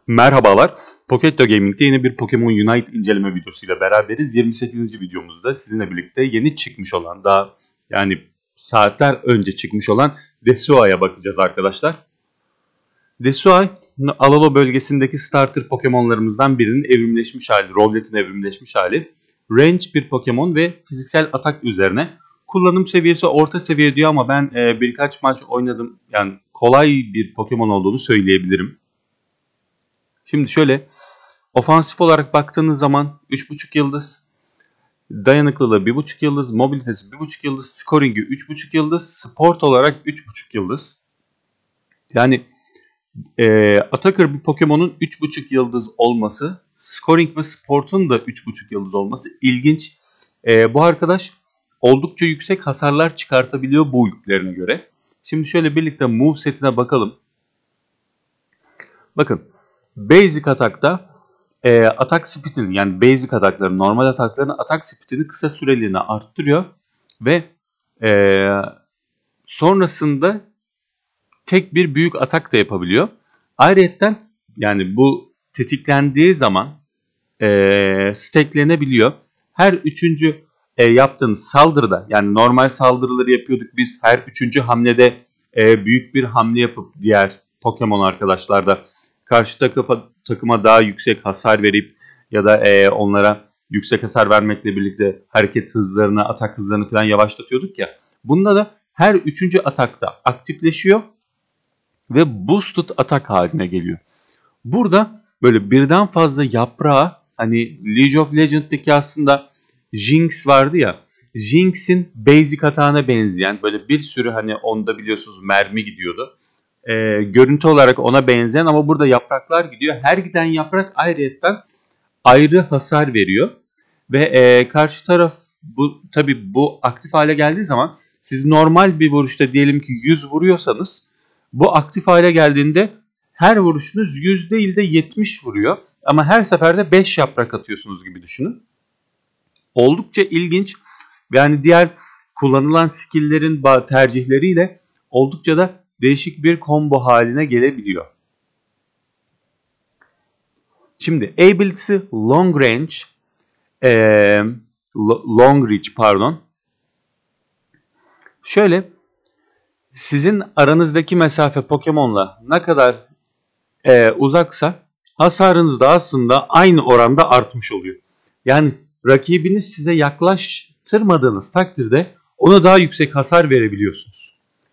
Merhabalar. Poketto Gaming'de yine bir Pokemon Unite inceleme videosuyla beraberiz. 28. videomuzda sizinle birlikte yeni çıkmış olan, daha yani saatler önce çıkmış olan Desua'ya bakacağız arkadaşlar. Desua, Alola bölgesindeki starter Pokemon'larımızdan birinin evrimleşmiş hali, Rowlet'in evrimleşmiş hali. Range bir Pokemon ve fiziksel atak üzerine. Kullanım seviyesi orta seviye diyor ama ben birkaç maç oynadım. Yani kolay bir Pokemon olduğunu söyleyebilirim. Şimdi şöyle, ofansif olarak baktığınız zaman 3.5 yıldız, dayanıklılığı 1.5 yıldız, mobilitesi 1.5 yıldız, scoring'i 3.5 yıldız, sport olarak 3.5 yıldız. Yani Attacker bir Pokemon'un 3.5 yıldız olması, scoring ve sport'un da 3.5 yıldız olması ilginç. Bu arkadaş oldukça yüksek hasarlar çıkartabiliyor bu ultilerine göre. Şimdi şöyle birlikte move setine bakalım. Bakın. Basic atakta atak speed'ini, yani basic atakların, normal atakların atak speed'ini kısa süreliğine arttırıyor ve sonrasında tek bir büyük atak da yapabiliyor. Ayrıca yani bu tetiklendiği zaman stacklenebiliyor. Her üçüncü yaptığınız saldırıda, yani normal saldırıları yapıyorduk biz, her üçüncü hamlede büyük bir hamle yapıp diğer Pokemon arkadaşlarda karşı takıma daha yüksek hasar verip ya da onlara yüksek hasar vermekle birlikte hareket hızlarını, atak hızlarını falan yavaşlatıyorduk ya. Bunda da her üçüncü atakta aktifleşiyor ve boosted atak haline geliyor. Burada böyle birden fazla yaprağı, hani League of Legends'daki aslında Jinx vardı ya, Jinx'in basic atağına benzeyen, böyle bir sürü, hani onda biliyorsunuz mermi gidiyordu. Görüntü olarak ona benzeyen ama burada yapraklar gidiyor. Her giden yaprak ayrıyetten ayrı hasar veriyor. Ve karşı taraf, tabii bu aktif hale geldiği zaman siz normal bir vuruşta diyelim ki 100 vuruyorsanız, bu aktif hale geldiğinde her vuruşunuz 100 değil de 70 vuruyor. Ama her seferde 5 yaprak atıyorsunuz gibi düşünün. Oldukça ilginç. Yani diğer kullanılan skill'lerin tercihleriyle oldukça da değişik bir combo haline gelebiliyor. Şimdi ability'si long range, long reach pardon. Şöyle, sizin aranızdaki mesafe Pokemon'la ne kadar uzaksa hasarınız da aslında aynı oranda artmış oluyor. Yani rakibiniz size yaklaştırmadığınız takdirde ona daha yüksek hasar verebiliyorsunuz.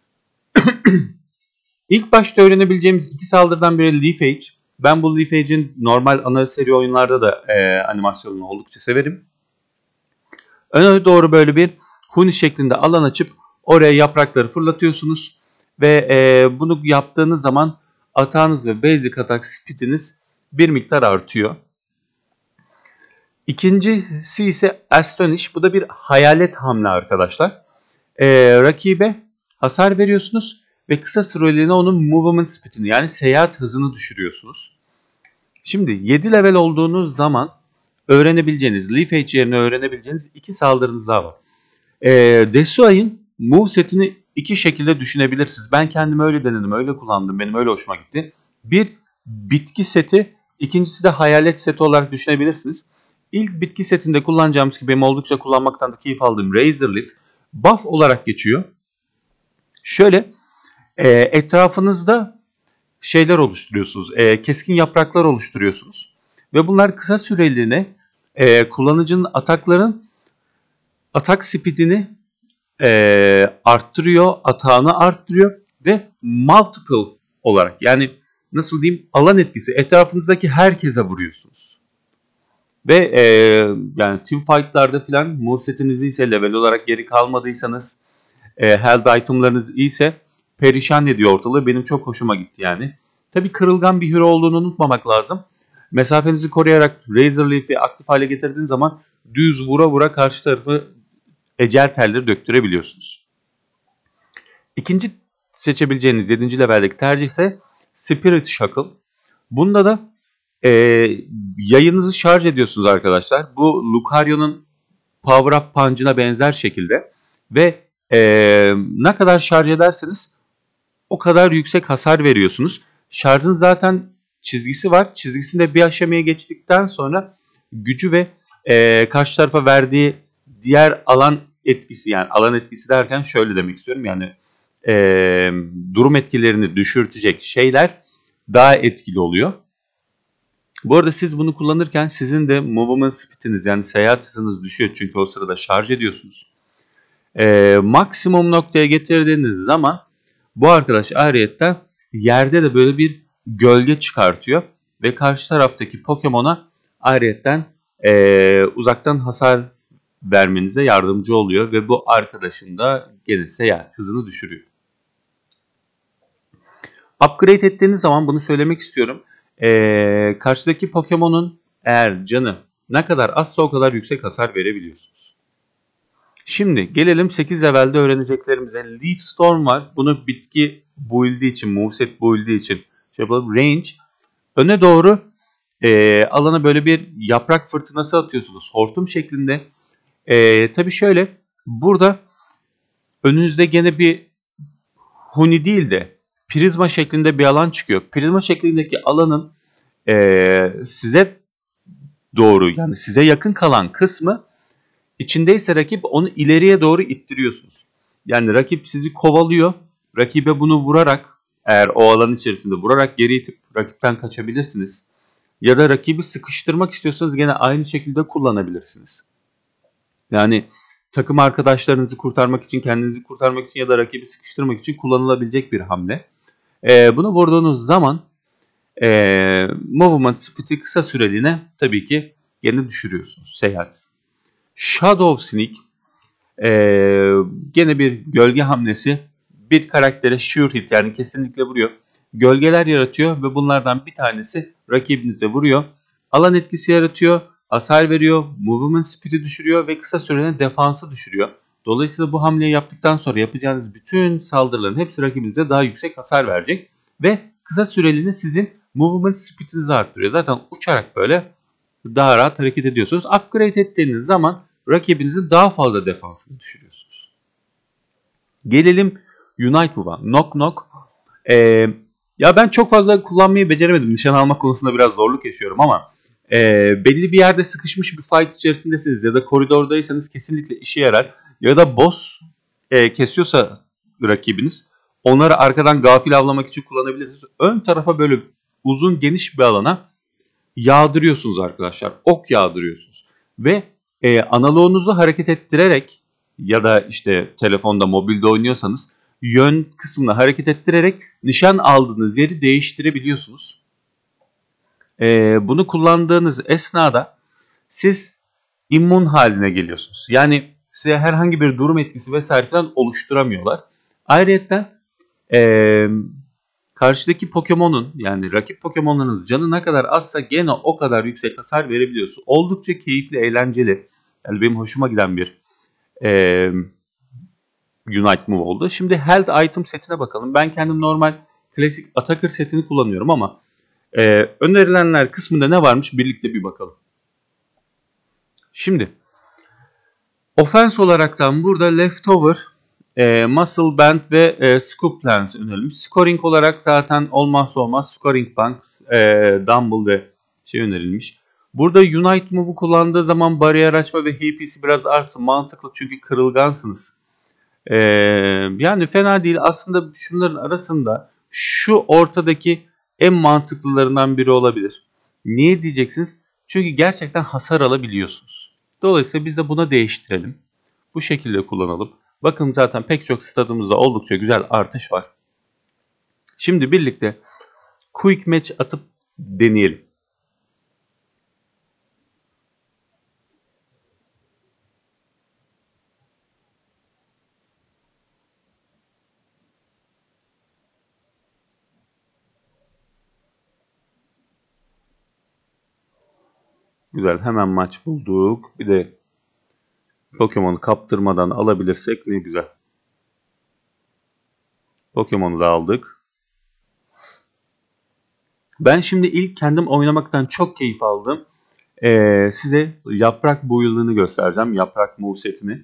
İlk başta öğrenebileceğimiz iki saldırıdan biri Leaf Age. Ben bu Leaf Age'in normal ana seri oyunlarda da animasyonunu oldukça severim. Öne doğru böyle bir huni şeklinde alan açıp oraya yaprakları fırlatıyorsunuz. Ve bunu yaptığınız zaman atağınız ve basic atak speed'iniz bir miktar artıyor. İkincisi ise Astonish. Bu da bir hayalet hamle arkadaşlar. Rakibe hasar veriyorsunuz ve kısa süreliğine onun movement speed'ini, yani seyahat hızını düşürüyorsunuz. Şimdi 7 level olduğunuz zaman öğrenebileceğiniz, Leaf Age yerine öğrenebileceğiniz iki saldırınız daha var. Desua'nın move setini iki şekilde düşünebilirsiniz. Ben kendim öyle denedim, öyle kullandım. Benim öyle hoşuma gitti. Bir bitki seti, ikincisi de hayalet seti olarak düşünebilirsiniz. İlk bitki setinde kullanacağımız, ki benim oldukça kullanmaktan da keyif aldığım Razor Leaf, buff olarak geçiyor. Şöyle, etrafınızda şeyler oluşturuyorsunuz, keskin yapraklar oluşturuyorsunuz. Ve bunlar kısa süreliğine kullanıcının atakların atak speedini arttırıyor, atağını arttırıyor ve multiple olarak, yani nasıl diyeyim, alan etkisi, etrafınızdaki herkese vuruyorsunuz. Ve yani team fight'larda filan movesetiniz ise, level olarak geri kalmadıysanız, health itemlarınız iyiyse perişan ediyor ortalığı. Benim çok hoşuma gitti yani. Tabii kırılgan bir hero olduğunu unutmamak lazım. Mesafenizi koruyarak Razor Leaf'i aktif hale getirdiğiniz zaman düz vura vura karşı tarafı ecel telleri döktürebiliyorsunuz. İkinci seçebileceğiniz 7. leveldeki tercih ise Spirit Shackle. Bunda da yayınızı şarj ediyorsunuz arkadaşlar. Bu Lucario'nun Power Up Punch'ına benzer şekilde ve ne kadar şarj ederseniz o kadar yüksek hasar veriyorsunuz. Şarjın zaten çizgisi var. Çizgisinde bir aşamaya geçtikten sonra gücü ve karşı tarafa verdiği diğer alan etkisi, yani alan etkisi derken şöyle demek istiyorum, yani durum etkilerini düşürtecek şeyler daha etkili oluyor. Bu arada siz bunu kullanırken sizin de movement speed'iniz, yani seyahat hızınız düşüyor çünkü o sırada şarj ediyorsunuz. Maksimum noktaya getirdiğiniz zaman bu arkadaş ayrıyetten yerde de böyle bir gölge çıkartıyor ve karşı taraftaki Pokemon'a ayrıyetten uzaktan hasar vermenize yardımcı oluyor ve bu arkadaşın da gene seyahat hızını düşürüyor. Upgrade ettiğiniz zaman bunu söylemek istiyorum. Karşıdaki Pokemon'un eğer canı ne kadar azsa o kadar yüksek hasar verebiliyorsunuz. Şimdi gelelim 8 levelde öğreneceklerimize. Leaf Storm var. Bunu bitki build'i için, moveset build'i için şey yapalım. Range. Öne doğru alana böyle bir yaprak fırtınası atıyorsunuz. Hortum şeklinde. Tabii şöyle. Burada önünüzde gene bir huni değil de prizma şeklinde bir alan çıkıyor. Prizma şeklindeki alanın size doğru, yani size yakın kalan kısmı, içindeyse rakip, onu ileriye doğru ittiriyorsunuz. Yani rakip sizi kovalıyor. Rakibe bunu vurarak, eğer o alan içerisinde vurarak geri itip rakipten kaçabilirsiniz. Ya da rakibi sıkıştırmak istiyorsanız gene aynı şekilde kullanabilirsiniz. Yani takım arkadaşlarınızı kurtarmak için, kendinizi kurtarmak için ya da rakibi sıkıştırmak için kullanılabilecek bir hamle. Bunu vurduğunuz zaman movement speed'i kısa süreliğine tabii ki gene düşürüyorsunuz seyahat. Shadow Sneak gene bir gölge hamlesi. Bir karaktere sure hit, yani kesinlikle vuruyor. Gölgeler yaratıyor ve bunlardan bir tanesi rakibinize vuruyor. Alan etkisi yaratıyor, hasar veriyor, movement speed'i düşürüyor ve kısa süreli defansı düşürüyor. Dolayısıyla bu hamleyi yaptıktan sonra yapacağınız bütün saldırıların hepsi rakibinize daha yüksek hasar verecek ve kısa süreliğine sizin movement speed'inizi arttırıyor. Zaten uçarak böyle daha rahat hareket ediyorsunuz. Upgrade ettiğiniz zaman rakibinizin daha fazla defansını düşürüyorsunuz. Gelelim Unite Move'a. Knock Knock. Ya ben çok fazla kullanmayı beceremedim. Nişan almak konusunda biraz zorluk yaşıyorum ama belli bir yerde sıkışmış bir fight içerisindesiniz ya da koridordaysanız kesinlikle işe yarar. Ya da boss kesiyorsa rakibiniz, onları arkadan gafil avlamak için kullanabilirsiniz. Ön tarafa böyle uzun geniş bir alana yağdırıyorsunuz arkadaşlar. Ok yağdırıyorsunuz. Ve analoğunuzu hareket ettirerek ya da işte telefonda, mobilde oynuyorsanız yön kısmını hareket ettirerek nişan aldığınız yeri değiştirebiliyorsunuz. Bunu kullandığınız esnada siz immun haline geliyorsunuz. Yani size herhangi bir durum etkisi vesaire falan oluşturamıyorlar. Ayrıca karşıdaki Pokemon'un, yani rakip Pokemon'ların canı ne kadar azsa gene o kadar yüksek hasar verebiliyorsun. Oldukça keyifli, eğlenceli. Yani benim hoşuma giden bir Unite Move oldu. Şimdi Health Item setine bakalım. Ben kendim normal klasik Attacker setini kullanıyorum ama önerilenler kısmında ne varmış birlikte bir bakalım. Şimdi Offense olaraktan burada Leftover, Muscle Band ve Scoop Lens önerilmiş. Scoring olarak zaten olmazsa olmaz Scoring Banks, Dumble ve önerilmiş. Burada Unite Move'u kullandığı zaman bariyer açma ve HP'si biraz artsın. Mantıklı çünkü kırılgansınız. Yani fena değil. Aslında şunların arasında şu ortadaki en mantıklılarından biri olabilir. Niye diyeceksiniz? Çünkü gerçekten hasar alabiliyorsunuz. Dolayısıyla biz de buna değiştirelim. Bu şekilde kullanalım. Bakın zaten pek çok stadımızda oldukça güzel artış var. Şimdi birlikte Quick Match atıp deneyelim. Güzel, hemen maç bulduk. Bir de Pokemon'u kaptırmadan alabilirsek ne güzel. Pokemon'u da aldık. Ben şimdi ilk kendim oynamaktan çok keyif aldım. Size yaprak build'ını göstereceğim. Yaprak movesetini.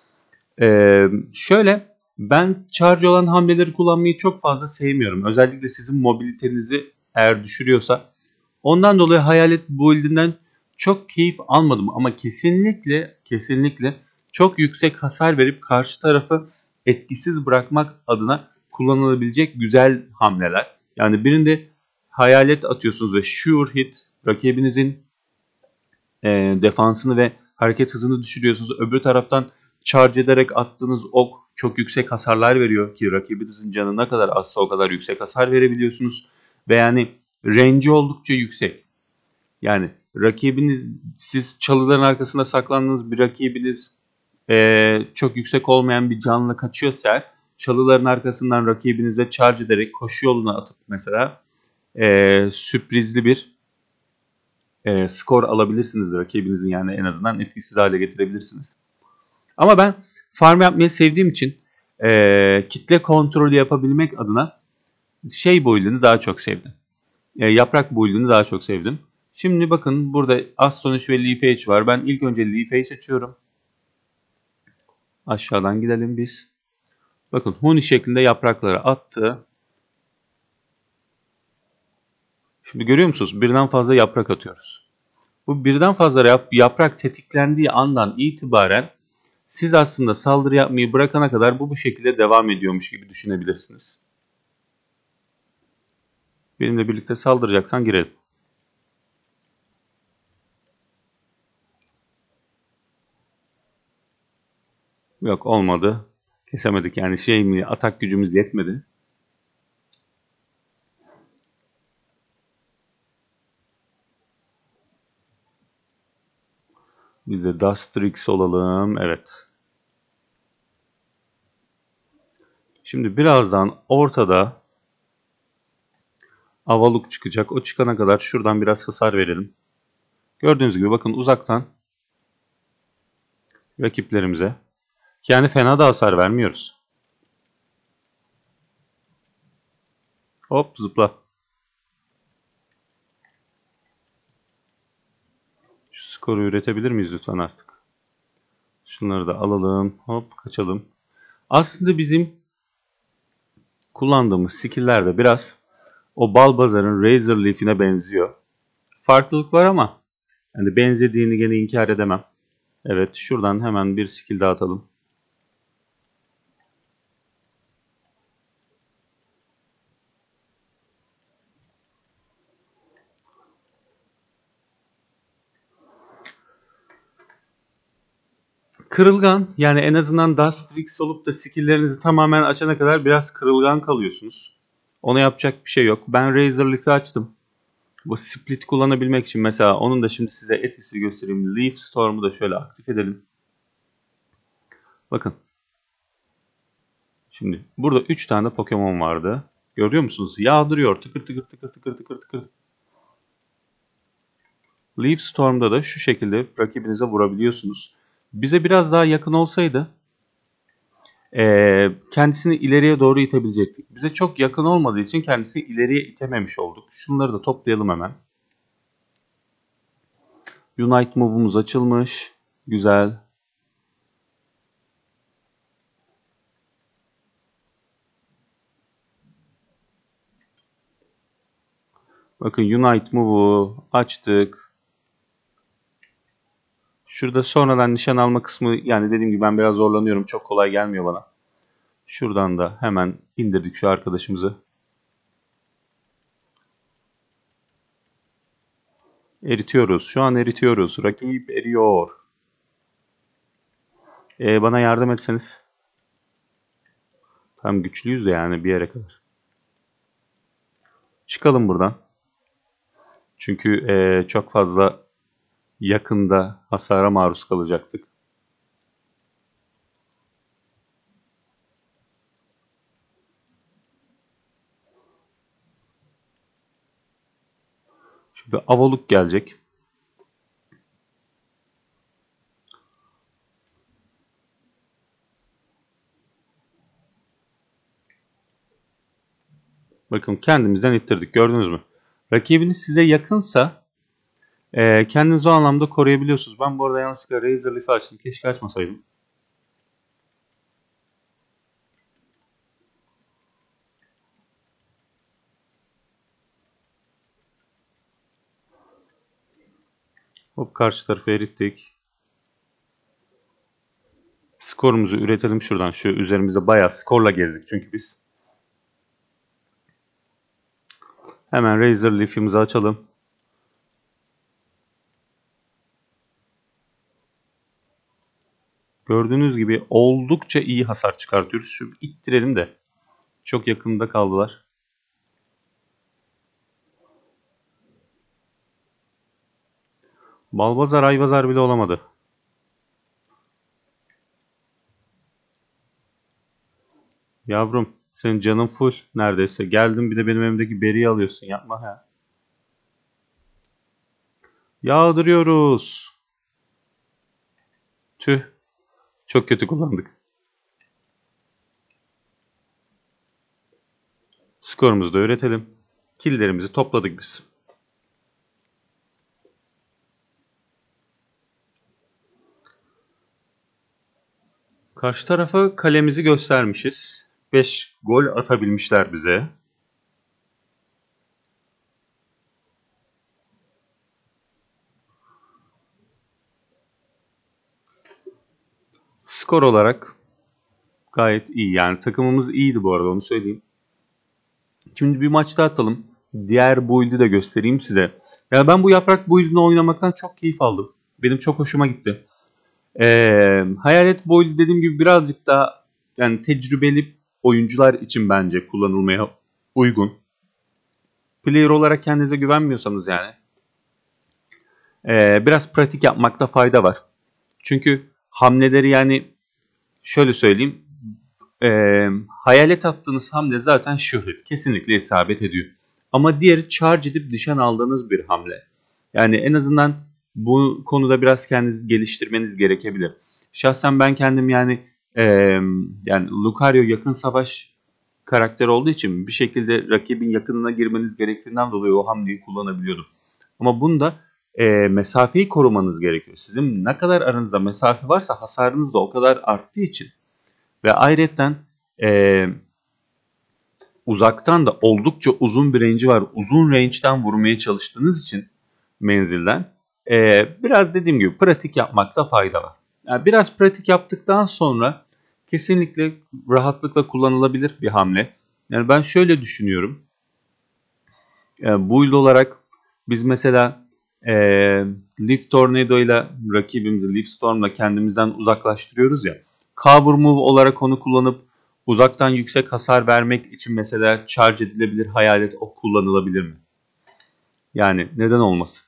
Şöyle, ben charge olan hamleleri kullanmayı çok fazla sevmiyorum. Özellikle sizin mobilitenizi eğer düşürüyorsa Ondan dolayı Hayalet build'inden çok keyif almadım ama kesinlikle çok yüksek hasar verip karşı tarafı etkisiz bırakmak adına kullanılabilecek güzel hamleler. Yani birinde hayalet atıyorsunuz ve sure hit rakibinizin defansını ve hareket hızını düşürüyorsunuz. Öbür taraftan charge ederek attığınız ok çok yüksek hasarlar veriyor ki rakibinizin canı ne kadar azsa o kadar yüksek hasar verebiliyorsunuz. Ve yani range'i oldukça yüksek. Yani rakibiniz, siz çalıların arkasında saklandığınız bir rakibiniz çok yüksek olmayan bir canla kaçıyorsa çalıların arkasından rakibinize charge ederek koşu yoluna atıp mesela sürprizli bir skor alabilirsiniz rakibinizin, yani en azından etkisiz hale getirebilirsiniz. Ama ben farm yapmayı sevdiğim için kitle kontrolü yapabilmek adına build'ini daha çok sevdim. Yaprak build'ini daha çok sevdim. Şimdi bakın burada Astonish ve Leafage var. Ben ilk önce Leafage açıyorum. Aşağıdan gidelim biz. Bakın Huni şeklinde yaprakları attı. Şimdi görüyor musunuz? Birden fazla yaprak atıyoruz. Bu birden fazla yaprak tetiklendiği andan itibaren siz aslında saldırı yapmayı bırakana kadar bu şekilde devam ediyormuş gibi düşünebilirsiniz. Benimle birlikte saldıracaksan girelim. Yok, olmadı. Kesemedik yani atak gücümüz yetmedi. Biz de Dustrix olalım. Evet. Şimdi birazdan ortada Avaluk çıkacak. O çıkana kadar şuradan biraz hasar verelim. Gördüğünüz gibi bakın uzaktan rakiplerimize. Yani fena da hasar vermiyoruz. Hop zıpla. Şu skoru üretebilir miyiz lütfen artık? Şunları da alalım. Hop kaçalım. Aslında bizim kullandığımız skill'ler de biraz o Balbazar'ın Razor Leaf'ine benziyor. Farklılık var ama yani benzediğini gene inkar edemem. Evet, şuradan hemen bir skill daha atalım. Kırılgan, yani en azından Dustrix olup da skill'lerinizi tamamen açana kadar biraz kırılgan kalıyorsunuz. Ona yapacak bir şey yok. Ben Razor Leaf'i açtım. Bu split kullanabilmek için mesela onun da şimdi size etkisi göstereyim. Leaf Storm'u da şöyle aktif edelim. Bakın. Şimdi burada 3 tane Pokemon vardı. Görüyor musunuz? Yağdırıyor. Tıkır tıkır tıkır tıkır tıkır tıkır. Leaf Storm'da da şu şekilde rakibinize vurabiliyorsunuz. Bize biraz daha yakın olsaydı kendisini ileriye doğru itebilecektik. Bize çok yakın olmadığı için kendisini ileriye itememiş olduk. Şunları da toplayalım hemen. Unite move'umuz açılmış. Güzel. Bakın Unite move'u açtık. Şurada sonradan nişan alma kısmı, yani dediğim gibi ben biraz zorlanıyorum. Çok kolay gelmiyor bana. Şuradan da hemen indirdik şu arkadaşımızı. Eritiyoruz. Şu an eritiyoruz. Rakip eriyor. Bana yardım etseniz. Tam güçlüyüz de yani bir yere kadar. Çıkalım buradan. Çünkü çok fazla yakında hasara maruz kalacaktık. Şimdi Avoluk gelecek. Bakın kendimizden ittirdik, gördünüz mü? Rakibiniz size yakınsa kendinizi o anlamda koruyabiliyorsunuz. Ben bu arada yanlışlıkla Razor Leaf'i açtım. Keşke açmasaydım. Hop, karşı tarafı erittik. Skorumuzu üretelim şuradan. Şu üzerimizde bayağı skorla gezdik çünkü biz. Hemen Razor Leaf'imizi açalım. Gördüğünüz gibi oldukça iyi hasar çıkartıyoruz. Şu ittirelim de. Çok yakında kaldılar. Balbazar Ayvazar bile olamadı. Yavrum, senin canın full neredeyse. Geldin bir de benim elimdeki beriyi alıyorsun. Yapma ha. Yağdırıyoruz. Tüh. Çok kötü kullandık. Skorumuzu da üretelim. Killlerimizi topladık biz. Karşı tarafa kalemizi göstermişiz. 5 gol atabilmişler bize. Skor olarak gayet iyi. Yani takımımız iyiydi bu arada, onu söyleyeyim. Şimdi bir maç daha atalım. Diğer build'i de göstereyim size. Yani ben bu yaprak build'ini oynamaktan çok keyif aldım. Benim çok hoşuma gitti. Hayalet build'i dediğim gibi birazcık daha yani tecrübeli oyuncular için bence kullanılmaya uygun. Player olarak kendinize güvenmiyorsanız yani biraz pratik yapmakta fayda var. Çünkü hamleleri yani şöyle söyleyeyim. Hayalet attığınız hamle zaten şöhret. Kesinlikle isabet ediyor. Ama diğeri charge edip nişan aldığınız bir hamle. Yani en azından bu konuda biraz kendinizi geliştirmeniz gerekebilir. Şahsen ben kendim yani Lucario yakın savaş karakteri olduğu için bir şekilde rakibin yakınına girmeniz gerektiğinden dolayı o hamleyi kullanabiliyordum. Ama bunda mesafeyi korumanız gerekiyor. Sizin ne kadar aranızda mesafe varsa hasarınız da o kadar arttığı için ve ayrıca uzaktan da oldukça uzun bir range'i var. Uzun range'den vurmaya çalıştığınız için menzilden biraz dediğim gibi pratik yapmakta fayda var. Yani biraz pratik yaptıktan sonra kesinlikle rahatlıkla kullanılabilir bir hamle. Yani ben şöyle düşünüyorum. Build olarak biz mesela Leaf Tornado ile rakibimizi Leaf Storm'la kendimizden uzaklaştırıyoruz ya. Cover Move olarak onu kullanıp uzaktan yüksek hasar vermek için mesela charge edilebilir hayalet ok kullanılabilir mi? Yani neden olmasın?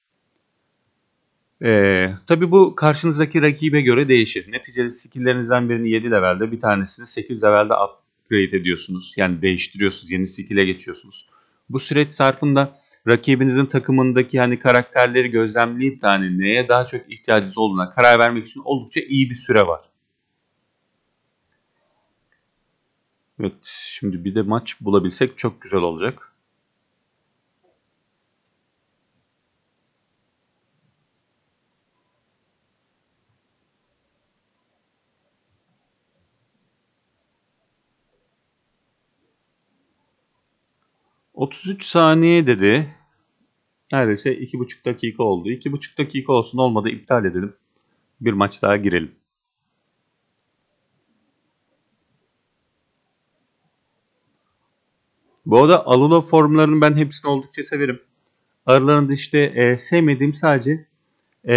Tabii bu karşınızdaki rakibe göre değişir. Neticede skill'lerinizden birini 7 levelde, bir tanesini 8 levelde upgrade ediyorsunuz. Yani değiştiriyorsunuz, yeni skill'e geçiyorsunuz. Bu süreç zarfında rakibinizin takımındaki hani karakterleri gözlemleyip de hani neye daha çok ihtiyacınız olduğuna karar vermek için oldukça iyi bir süre var. Evet, şimdi bir de maç bulabilsek çok güzel olacak. ...33 saniye dedi. Neredeyse 2,5 dakika oldu. 2,5 dakika olsun, olmadı iptal edelim. Bir maç daha girelim. Bu arada Alula formlarını ben hepsini oldukça severim. Aralarında işte sevmediğim sadece e,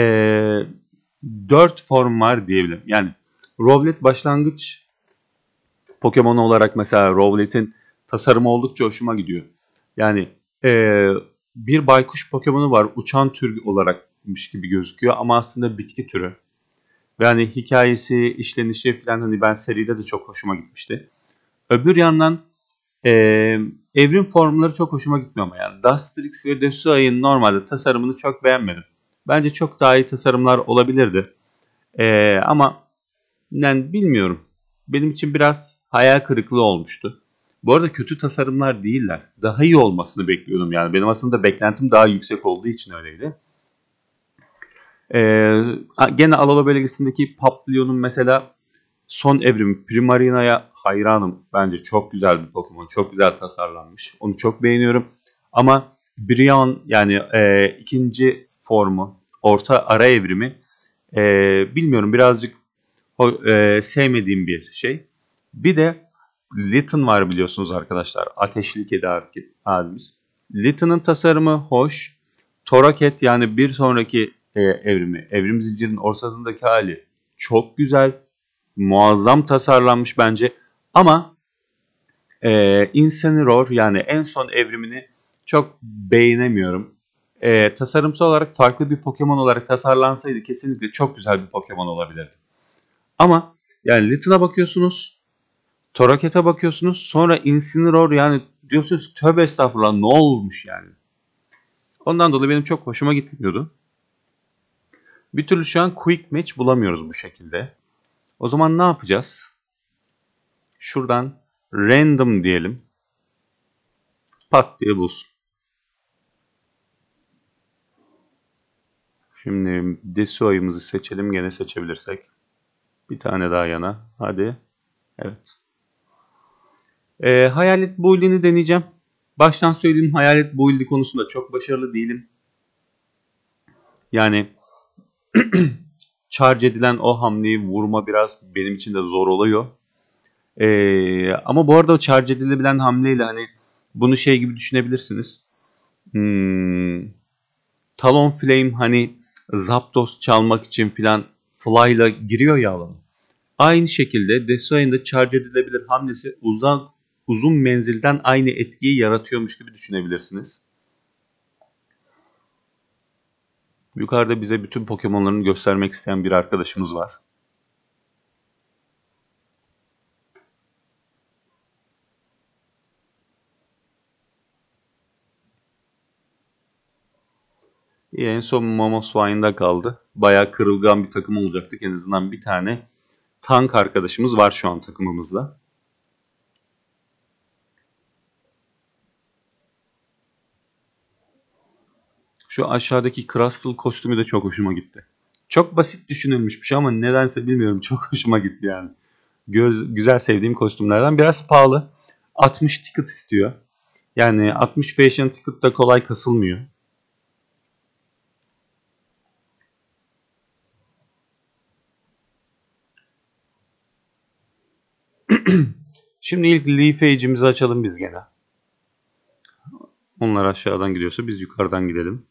4 form var diyebilirim. Yani Rowlet başlangıç Pokemon olarak mesela Rowlet'in tasarımı oldukça hoşuma gidiyor. Yani bir baykuş Pokemon'u var, uçan tür olarakmış gibi gözüküyor ama aslında bitki türü. Ve hani hikayesi, işlenişi falan hani ben seride de çok hoşuma gitmişti. Öbür yandan evrim formları çok hoşuma gitmiyor ama yani. Dustrix ve Desuai'nin normalde tasarımını çok beğenmedim. Bence çok daha iyi tasarımlar olabilirdi. Ama yani bilmiyorum. Benim için biraz hayal kırıklığı olmuştu. Bu arada kötü tasarımlar değiller. Daha iyi olmasını bekliyordum yani. Benim aslında beklentim daha yüksek olduğu için öyleydi. Gene Alola bölgesindeki Papillon'un mesela son evrimi Primarina'ya hayranım. Bence çok güzel bir Pokemon. Çok güzel tasarlanmış. Onu çok beğeniyorum. Ama Brionne yani ikinci formu orta ara evrimi bilmiyorum, birazcık sevmediğim bir şey. Bir de Lytton var biliyorsunuz arkadaşlar. Ateşli kedi abimiz. Lytton'ın tasarımı hoş. Toraket yani bir sonraki evrimi. Evrim zincirinin ortasındaki hali çok güzel. Muazzam tasarlanmış bence. Ama Incineroar yani en son evrimini çok beğenemiyorum. Tasarımsal olarak farklı bir Pokemon olarak tasarlansaydı kesinlikle çok güzel bir Pokemon olabilirdi. Ama yani Lytton'a bakıyorsunuz, Toraket'e bakıyorsunuz, sonra Incineroar yani diyorsunuz tövbe estağfurullah ne olmuş yani. Ondan dolayı benim çok hoşuma gitmiyordu. Bir türlü şu an quick match bulamıyoruz bu şekilde. O zaman ne yapacağız? Şuradan random diyelim. Pat diye bulsun. Şimdi Desuo'yumuzu seçelim, gene seçebilirsek. Bir tane daha yana. Hadi. Evet. Hayalet Build'ini deneyeceğim. Baştan söyleyeyim, Hayalet Build'i konusunda çok başarılı değilim. Yani charge edilen o hamleyi vurma biraz benim için de zor oluyor. Ama bu arada o charge edilebilen hamleyle hani bunu şey gibi düşünebilirsiniz. Talonflame hani Zapdos çalmak için filan Fly'la giriyor ya alana. Aynı şekilde Desuoy'un da charge edilebilir hamlesi uzun menzilden aynı etkiyi yaratıyormuş gibi düşünebilirsiniz. Yukarıda bize bütün Pokemon'larını göstermek isteyen bir arkadaşımız var. En son Mamoswine'da kaldı. Bayağı kırılgan bir takım olacaktık. En azından bir tane tank arkadaşımız var şu an takımımızda. Şu aşağıdaki Crustle kostümü de çok hoşuma gitti. Çok basit düşünülmüş bir şey ama nedense bilmiyorum, çok hoşuma gitti yani. Güzel sevdiğim kostümlerden. Biraz pahalı. 60 ticket istiyor. Yani 60 fashion ticket da kolay kasılmıyor. Şimdi ilk Leaf Age'imizi açalım biz gene. Onlar aşağıdan gidiyorsa biz yukarıdan gidelim.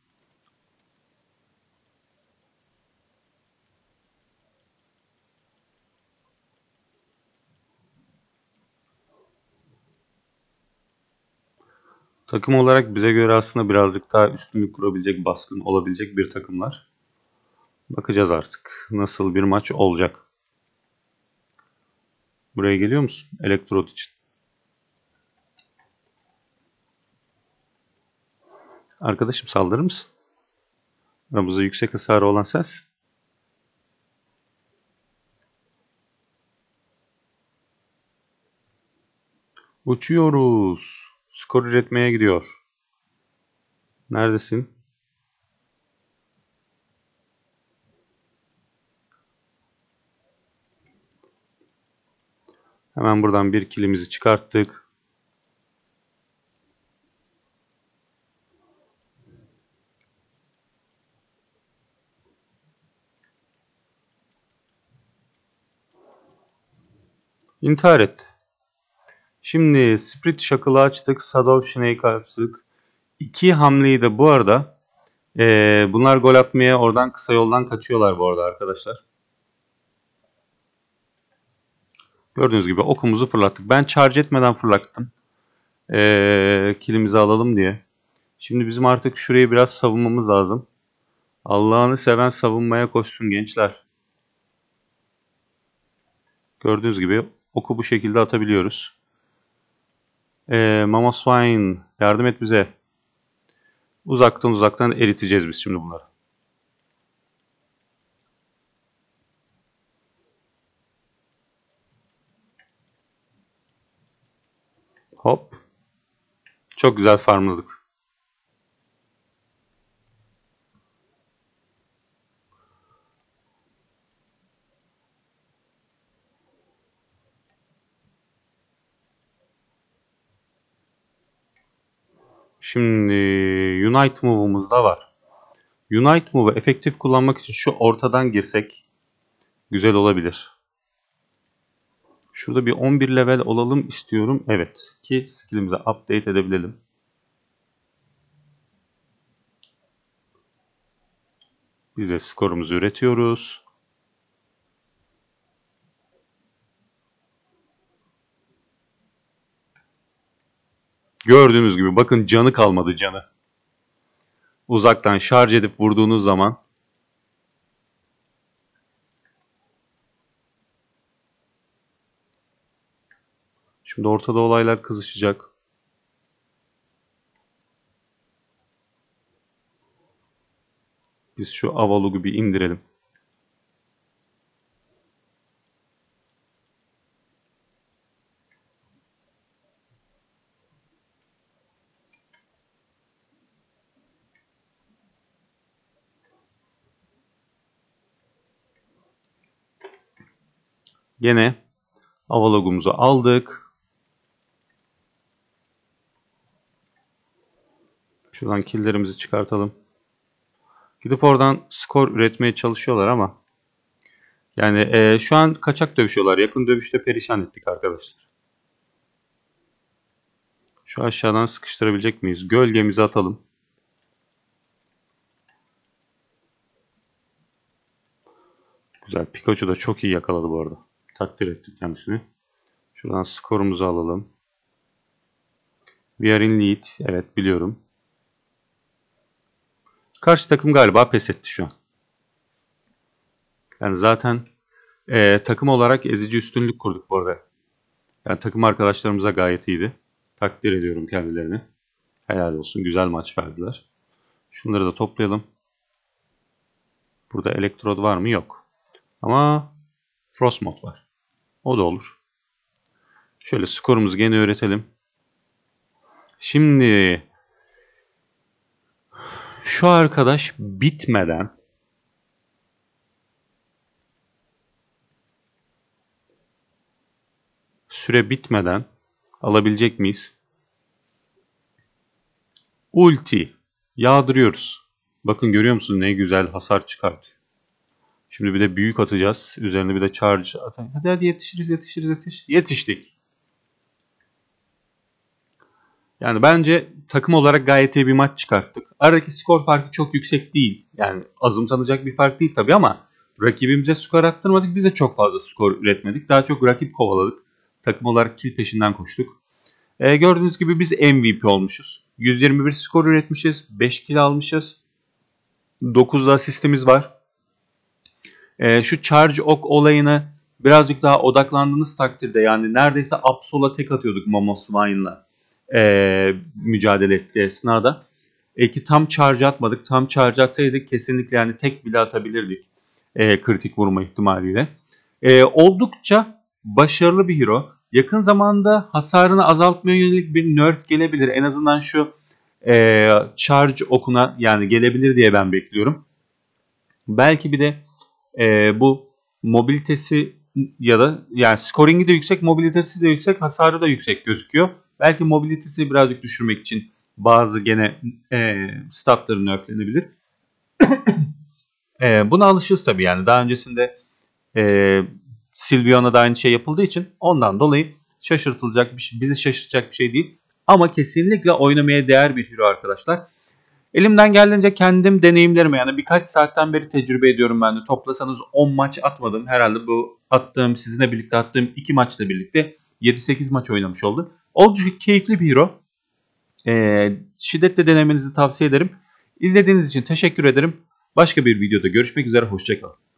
Takım olarak bize göre aslında birazcık daha üstünlük kurabilecek, baskın olabilecek bir takımlar. Bakacağız artık nasıl bir maç olacak. Buraya geliyor musun? Elektrot için. Arkadaşım saldırır mısın? Aramızda yüksek hasarı olan sensin. Uçuyoruz. Skor üretmeye gidiyor. Neredesin? Hemen buradan bir kilimizi çıkarttık. İntihar etti. Şimdi Spirit Shackle'ı açtık. Shadow Snake'ı açtık. İki hamleyi de bu arada bunlar gol atmaya oradan kısa yoldan kaçıyorlar bu arada arkadaşlar. Gördüğünüz gibi okumuzu fırlattık. Ben charge etmeden fırlattım. Kilimizi alalım diye. Şimdi bizim artık şurayı biraz savunmamız lazım. Allah'ını seven savunmaya koşsun gençler. Gördüğünüz gibi oku bu şekilde atabiliyoruz. Mamoswine yardım et bize. Uzaktan eriteceğiz biz şimdi bunları. Hop. Çok güzel farmladık. Şimdi Unite move'umuz da var. Unite Move'u efektif kullanmak için şu ortadan girsek güzel olabilir. Şurada bir 11 level olalım istiyorum. Evet. Ki skillimizi update edebilelim. Biz de skorumuzu üretiyoruz. Gördüğünüz gibi bakın canı kalmadı canı. Uzaktan şarj edip vurduğunuz zaman şimdi ortada olaylar kızışacak. Biz şu Avalug'u bir indirelim. Gene Avalog'umuzu aldık. Şuradan killlerimizi çıkartalım. Gidip oradan skor üretmeye çalışıyorlar ama yani şu an kaçak dövüşüyorlar. Yakın dövüşte perişan ettik arkadaşlar. Şu aşağıdan sıkıştırabilecek miyiz? Gölgemizi atalım. Güzel. Pikachu da çok iyi yakaladı bu arada. Takdir ettik kendisini. Şuradan skorumuzu alalım. We are in lead. Evet biliyorum. Karşı takım galiba pes etti şu an. Yani zaten takım olarak ezici üstünlük kurduk bu arada. Yani takım arkadaşlarımıza gayet iyiydi. Takdir ediyorum kendilerini. Helal olsun. Güzel maç verdiler. Şunları da toplayalım. Burada elektrod var mı? Yok. Ama Frostmoth var. O da olur. Şöyle skorumuzu gene öğretelim. Şimdi şu arkadaş bitmeden süre bitmeden alabilecek miyiz? Ulti yağdırıyoruz. Bakın görüyor musunuz ne güzel hasar çıkartıyor. Şimdi bir de büyük atacağız. Üzerine bir de charge atacağız. Hadi yetişiriz. Yetiştik. Yani bence takım olarak gayet iyi bir maç çıkarttık. Aradaki skor farkı çok yüksek değil. Yani azımsanacak bir fark değil tabii ama rakibimize skor attırmadık. Biz de çok fazla skor üretmedik. Daha çok rakip kovaladık. Takım olarak kill peşinden koştuk. Gördüğünüz gibi biz MVP olmuşuz. 121 skor üretmişiz. 5 kill almışız. 9 da asistimiz var. Şu charge ok olayını birazcık daha odaklandığınız takdirde yani neredeyse Absol'a tek atıyorduk Mamoswine'la mücadele ettiği esnada. Ki tam charge atmadık. Tam charge atsaydık kesinlikle yani tek bile atabilirdik. Kritik vurma ihtimaliyle. Oldukça başarılı bir hero. Yakın zamanda hasarını azaltmaya yönelik bir nerf gelebilir. En azından şu charge okuna yani gelebilir diye ben bekliyorum. Belki bir de bu mobilitesi ya da yani scoring'i de yüksek, mobilitesi de yüksek, hasarı da yüksek gözüküyor. Belki mobilitesini birazcık düşürmek için bazı gene statları nerflenebilir. Buna alışırız tabii yani. Daha öncesinde Sylveon'a da aynı şey yapıldığı için ondan dolayı şaşırtılacak bir şey, bizi şaşırtacak bir şey değil. Ama kesinlikle oynamaya değer bir hero arkadaşlar. Elimden geldiğince kendim deneyimlerime yani birkaç saatten beri tecrübe ediyorum ben de. Toplasanız 10 maç atmadım. Herhalde bu attığım sizinle birlikte attığım 2 maçla birlikte 7-8 maç oynamış oldu. Oldukça keyifli bir hero. Şiddetle denemenizi tavsiye ederim. İzlediğiniz için teşekkür ederim. Başka bir videoda görüşmek üzere. Hoşçakalın.